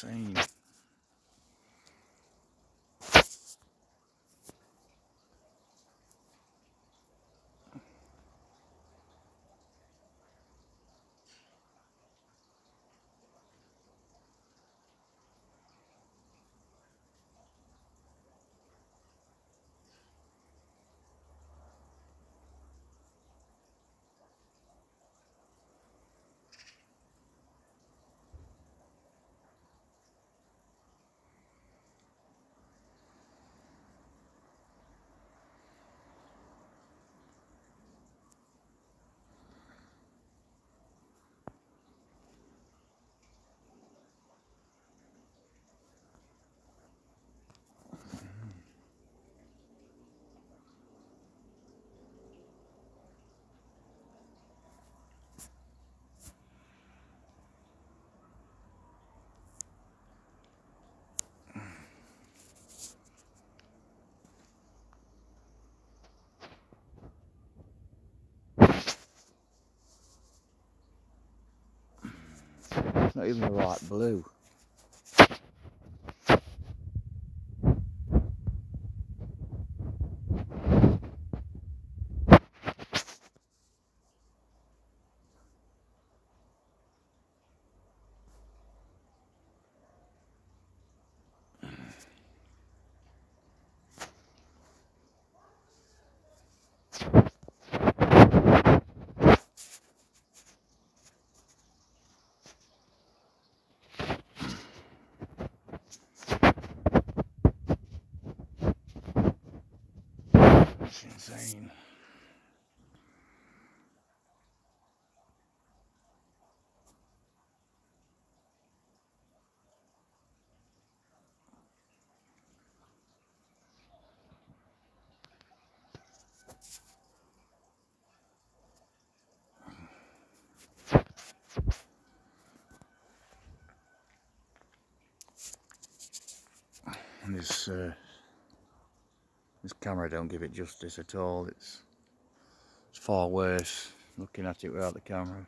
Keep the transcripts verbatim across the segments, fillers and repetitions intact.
insane. It's not even the right blue. It's insane. And this uh, this camera don't give it justice at all. It's it's far worse looking at it without the camera.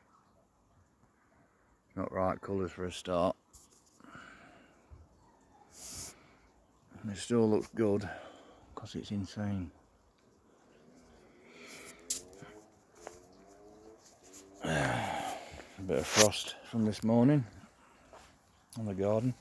Not right colours for a start. And it still looks good because it's insane. A bit of frost from this morning on the garden.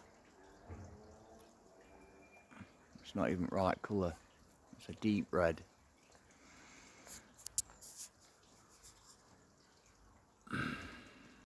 It's not even right colour. It's a deep red.